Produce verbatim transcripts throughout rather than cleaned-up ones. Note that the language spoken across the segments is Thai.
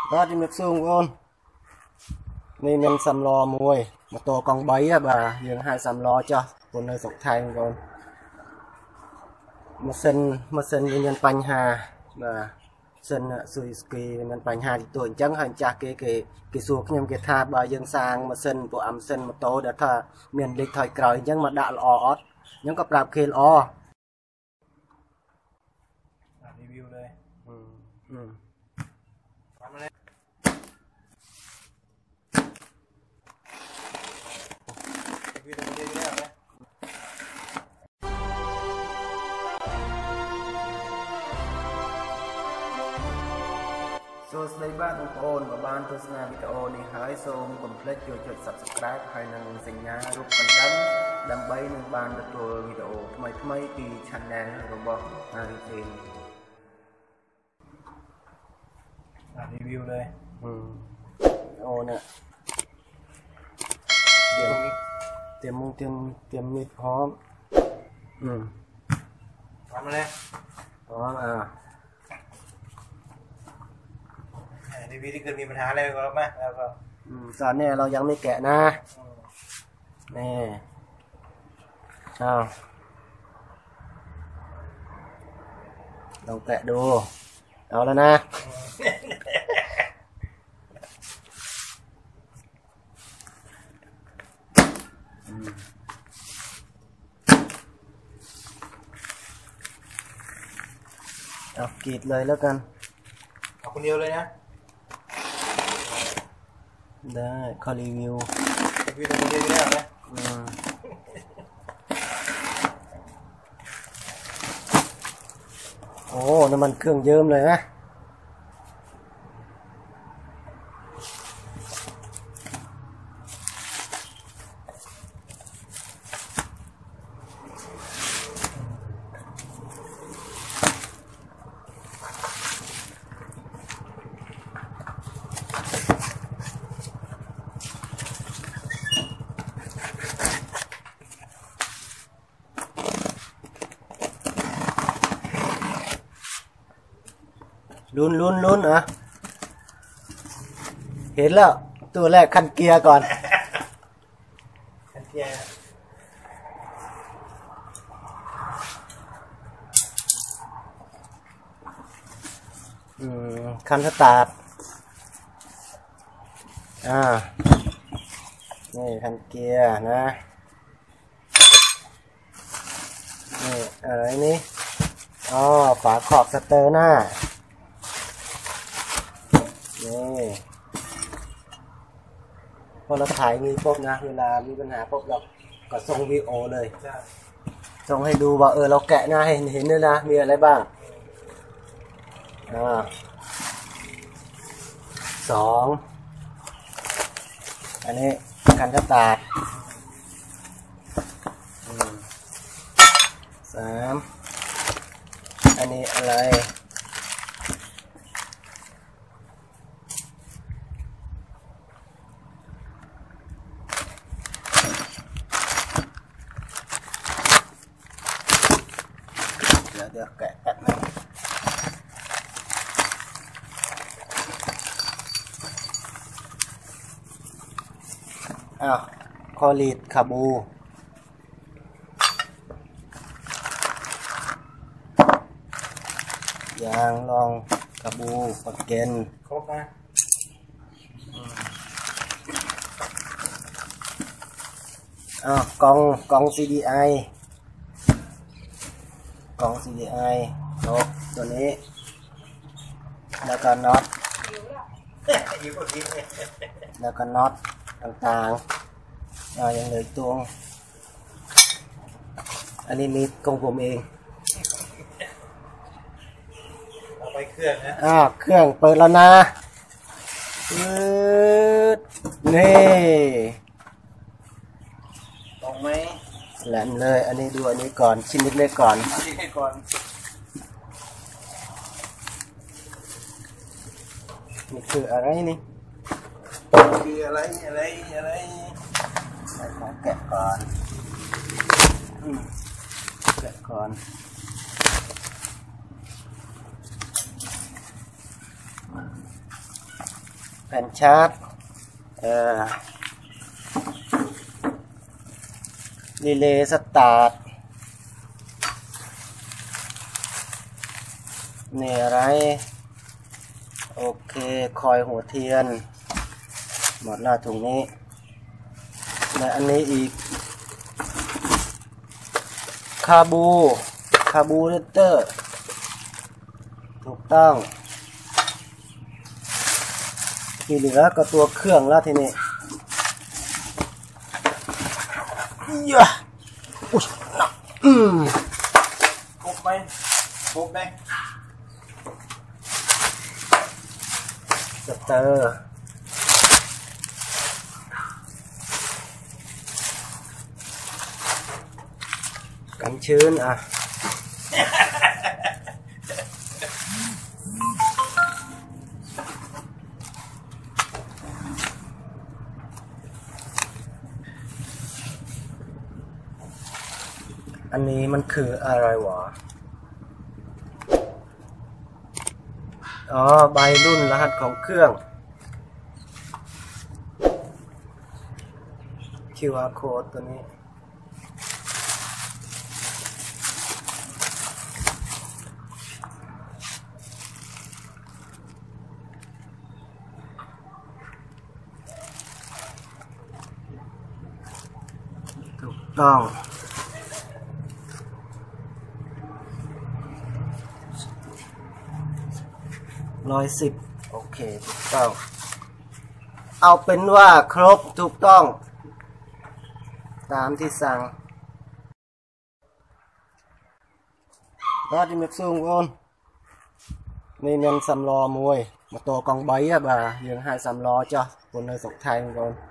Đó đi miệt xung con nên mình xăm lò mùi một tổ con bấy à bà dừng hai xăm lò cho con nơi sọc thanh con một sân một sân nguyên nhân bánh hà và sân sùi ski mình bánh hà thì tuổi chẳng hành chạc cái cái cái suộc nhầm cái tha bà dừng sang một sân bộ ẩm sân một tổ đã thà miền lịch thời cởi nhưng mà đã lò những cái rạp kia lò review đây. Ừ. Ừ. So đây bạn ông ôn và ban tôi sẽ video này hãy xong complete cho chuột subscribe hay năng sinh nhá rút phần đấm đâm bay nên ban được tôi video mấy mấy thì channel của bọn Harry Kane. Review đây. Ừ. Ôn ạ. Tiêm tiêm mông tiêm tiêm mít hóm. Ừ. Làm đây. Đó à. ทีวีที่เกิดมีปัญหาอะไรก็แล้วไหมแล้วก็ตอนนี้เรายังไม่แกะนะนี่เอาลองแกะดูเอาแล้วนะเอากรีดเลยแล้วกันเอาคนเดียวเลยนะได้ขอรีวิวรีวิวคนเดียวได้ไหมโอ้น้ำมันเครื่องเยิ้มเลยนะลุ้นลุ้นลุ้นอ่ะเห็นแล้วตัวแรกคันเกียร์ก่อนคันเกียร์อืมคันสตาร์ทอ่านี่คันเกียร์นะนี่อะไรนี่อ๋อฝาขอบสเตอร์หน้านี่พอเราถ่ายมีปุ๊บนะเวลามีปัญหาปุ๊บเราก็ส่งวิดีโอเลยส่งให้ดูว่าเออเราแกะหน้าให้เห็นด้วยนะมีอะไรบ้างอ่าสองอันนี้คันสตาร์ทสามอันนี้อะไรเดี๋ยวแกะแป๊บนึงอ้าวคอลีดคาบูยางรองคาบูปากเกนครบนะอ้าวกล่องกล่อง ซี ดี ไอ กล่อง ซี ดี ไอ ลบตัวนี้แล้วก็น็อตแล้วก็น็อตต่างๆอ่ายังเหลือตัวอันนี้มีของผมเองเอาไปเครื่องนะอ่าเครื่องเปิดแล้วนะนี่ตรงไหมแหลมเลยอันนี้ดูอันนี้ก่อนชิ้นเล็กๆก่อนชิ้นเล็กก่อนนี่คืออะไรนี่คืออะไรอะไรอะไรขอแกะก่อนแกะก่อนผ่นชาร์จเอ่อรีเลย์สตาร์ทนี่อะไรโอเคคอยหัวเทียนหมดแล้วถุงนี้และอันนี้อีกคาบูคาบูเรเตอร์ถูกต้องที่เหลือก็ตัวเครื่องแล้วทีนี้เยอะอุ้ยอืมครบไหมครบไหมสเตอร์กันชื้นอ่ะอันนี้มันคืออะไรวะอ๋อใบรุ่นรหัสของเครื่อง คิว อาร์ code ตัวนี้ถูกต้องร้อยสิบโอเคถูกต้องเอาเป็นว่าครบถูกต้องตามที่สั่งรอดที่มิกซุงก่อนนี่มันสำล้อมวยมาตัวกองใบอะบ่ายังให้สำล้อจ้ะคนเลยสกไทยก่อน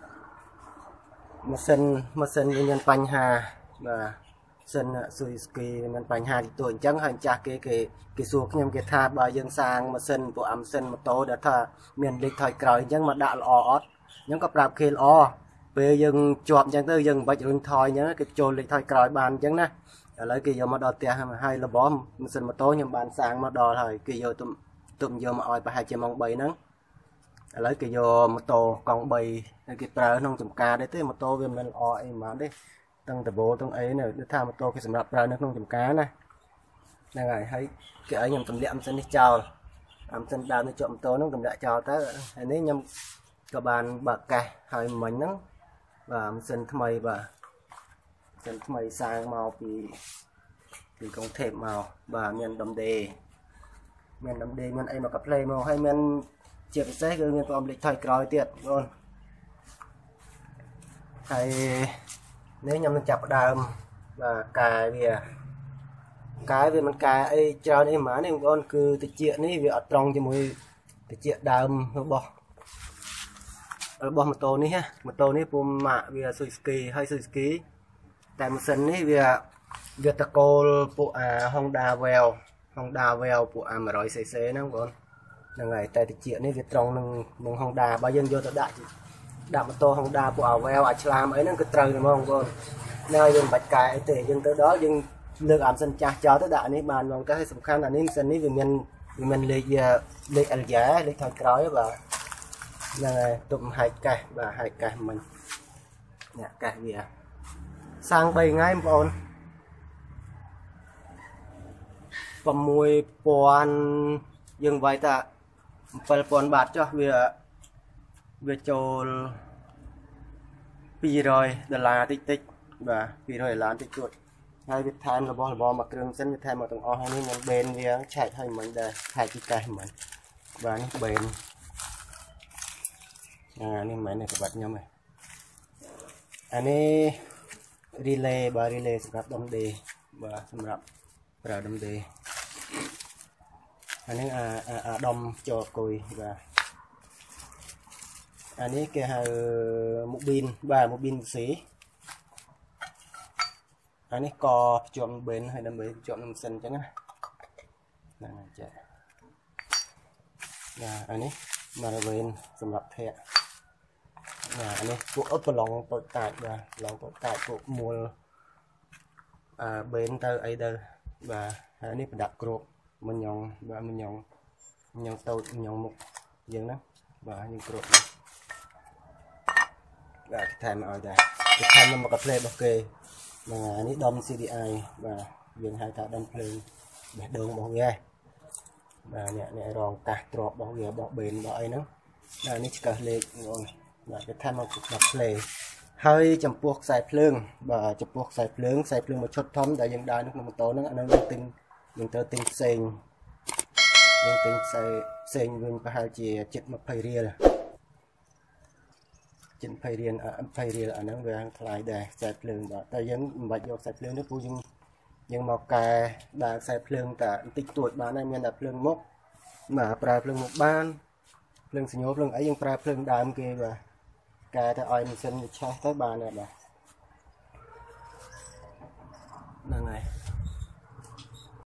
มาเซ็นมาเซ็นยังปัญหาบ่าเซ็นซุยสกีมันปัญหาที่ตัวจังหันจากเกเกเกสูกยังเกทาบ่ายังสร้างมาเซ็นตัวอัมเซ็นมาโตเดี๋ยวถ้าเมียนเล็กถอยกลอยยังมาด่าออดยังก็ปราบเคลอไปยังจวบยังตัวยังไปจนถอยยังcáiโจเล็กถอยกลอยบานจังนะแล้วcái giờ mà đo tiền hay là bom mình xin mà tối nhưng bàn sáng mà đo thôi cái giờ tụm tụm giờ mà oi ba hai trăm mong bảy nắng lấy cái giờ mà tô còn bảy cái tờ nông chùm cá đấy thế mà tô về mình oi mà đấy tăng từ bộ tăng ấy này để tham mà tô cái sản phẩm tờ nông chùm cá này này này thấy cái ấy nhầm tụm liệm xin đi chào làm xin đào nó chọn tô nó tụm đại chào tới nếu nhầm các bạn bạc cài hay mình nắng và mình xin thay và chân mày sang màu thì thì công thép màu và miền đầm đề miền đầm đề miền ấy mà cặp play màu hay miền chìa xe cái miền tôm lịch thời còi tiệt luôn hay nếu nhầm chập đàm và cài về cái về mình cài ấy cho nên má nên con cứ tự chuyện ấy việc trong cho mùi tự chuyện đàm bỏ ở bỏ một tô ní ha một tô ní bùm mạ về suzuki hay suzukiแต่มันเส้นนี้เวียเวียตะโกลปูอ่าฮองดาเวลฮองดาเวลปูอ่ามาร้อยเซเซนะก่อนยังไงแต่ติเจียนี่เวียตรงหนึ่งหนึ่งฮองดาบายังโยตะดะดามาโตฮองดาปูอ่าเวลอัชลามไอ้นั่นก็ตรึงนะมองก่อนน่ายังบัดกายไอ้เตะยังตัวđóยังเลือกอ่านเส้นจ่าจอตะดะนี้บานมองก็ให้สำคัญอันนี้เส้นนี้วิมันวิมันเลยเลยอัลยาเลยทางกร้อยแบบยังไงตุ่มหายไก่แบบหายไก่มันเนี่ยไก่เวียsang bay ngay bọn phẩm mùi bọn dừng vậy ta phần bọn bát cho việc việc cho pi rồi đờ là tích tích và pi rồi là tích chuột hai việc tham là bò là bò mặc rừng sân việc tham mà tầng o hai nên mình bên việc chạy thay mình đây thay cái cây mình và nó bền à nên máy này phải bật nhau mày anh ấyรีเลย์บารีเลย์สำหรับดมดีบาสำหรับปลาดมดีอันนี้อ่าอ่าอ่าดมจอกุยบาอันนี้แกหามุกบินบามุกบินสีอันนี้กอจอมเบนให้ดมเบนจอมน้ำเส้นจังนะนั่นแหละอันนี้มาเบนสำหรับเทะอันนี้พวกอัปลองตัวตายvàลองตัวตายพวกมัวอ่าเบนเตอร์ไอเดอร์vàอันนี้เป็นดักกรบมันยองvàมันยองยองตัวมันยองมุกอย่างนั้น bà nhưng cột và cái thèm ở đây cái thèm nó một cái play ok mà ní đom xê đê i và dừng hai ta đâm play để đường bảo nghe và nè nè ròn cả trộn bảo nghe bảo bền bảo ấy nữa là ní cả lệ rồi và cái thèm một cái play hơi chấm buộc xài phượng và chấm buộc xài phượng xài phượng một chút thấm để dừng đai nước một tổ nó nó tinh mình tơ tinh xanh mình tinh xay xanh mình có hai chỉ chích một phây ria chích phây ria à phây ria ở nó về ăn lại để xài phượng và ta vẫn bạch vô xài phượng nước vui nhưng nhưng mà cà đã xài phượng cả tích tuổi bán này mình là phượng mốc mà pra phượng một ban phượng sinh nhốt phượng ấy nhưng pra phượng đam kia và cà ta oi mình xin cho tới bàn này bà